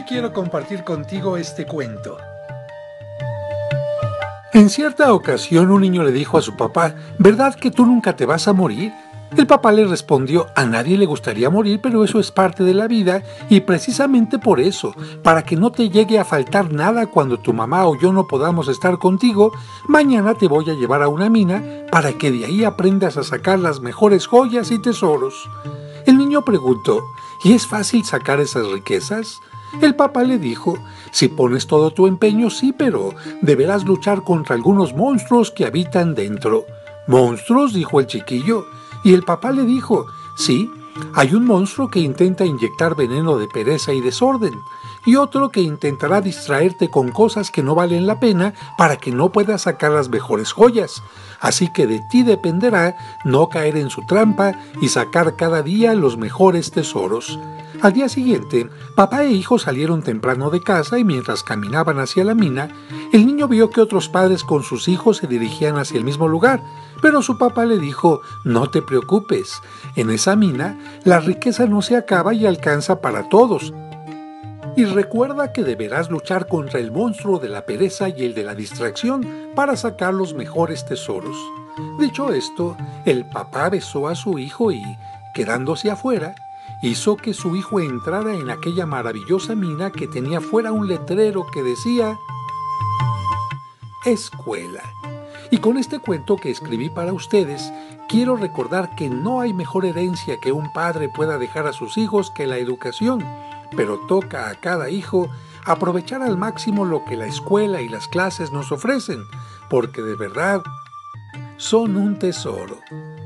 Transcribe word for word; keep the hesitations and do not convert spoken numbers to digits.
quiero compartir contigo este cuento. En cierta ocasión un niño le dijo a su papá: ¿verdad que tú nunca te vas a morir? El papá le respondió: a nadie le gustaría morir, pero eso es parte de la vida y precisamente por eso, para que no te llegue a faltar nada cuando tu mamá o yo no podamos estar contigo, mañana te voy a llevar a una mina para que de ahí aprendas a sacar las mejores joyas y tesoros. El niño preguntó: ¿y es fácil sacar esas riquezas? El papá le dijo: si pones todo tu empeño, sí, pero deberás luchar contra algunos monstruos que habitan dentro. ¿Monstruos?, dijo el chiquillo. Y el papá le dijo: sí, hay un monstruo que intenta inyectar veneno de pereza y desorden, y otro que intentará distraerte con cosas que no valen la pena para que no puedas sacar las mejores joyas. Así que de ti dependerá no caer en su trampa y sacar cada día los mejores tesoros. Al día siguiente, papá e hijo salieron temprano de casa y mientras caminaban hacia la mina, el niño vio que otros padres con sus hijos se dirigían hacia el mismo lugar, pero su papá le dijo: no te preocupes, en esa mina la riqueza no se acaba y alcanza para todos. Y recuerda que deberás luchar contra el monstruo de la pereza y el de la distracción para sacar los mejores tesoros. Dicho esto, el papá besó a su hijo y, quedándose afuera, hizo que su hijo entrara en aquella maravillosa mina que tenía fuera un letrero que decía: escuela. Y con este cuento que escribí para ustedes, quiero recordar que no hay mejor herencia que un padre pueda dejar a sus hijos que la educación, pero toca a cada hijo aprovechar al máximo lo que la escuela y las clases nos ofrecen, porque de verdad son un tesoro.